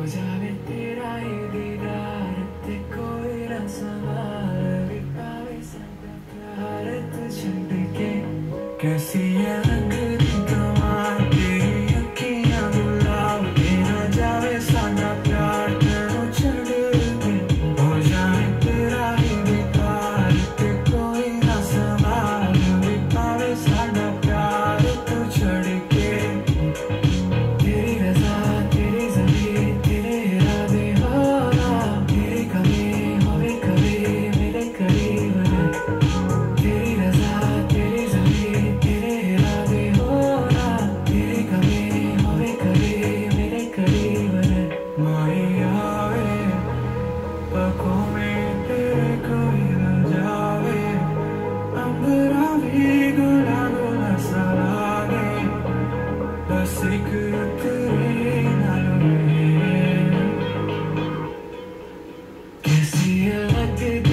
जावे तेरा ही दीदार ते कोई ना संभाल पावे साडा प्यार तू छड़ के कैसी है लगदी कमाल तेरी अखियां गुलाब के ना जावे साडा प्यार तेनू छड़ के हो जावे तेरा ही दीदार ते कोई ना संभाल पावे साडा प्यार तू छड़ के तेरी रज़ा तेरी ज़मीं तेरे इरादे होना तेरी कमी होवे कभी मेरे करीब है तेरी रज़ा तेरी ज़मीं तेरे इरादे होना तेरी कमी होवे कभी मेरे करीब है माही आवे पकों में तेरे कोई न जावे अंबरा भी गुला गुला सा लागे बस एक तेरे नाल में कैसी है लगदी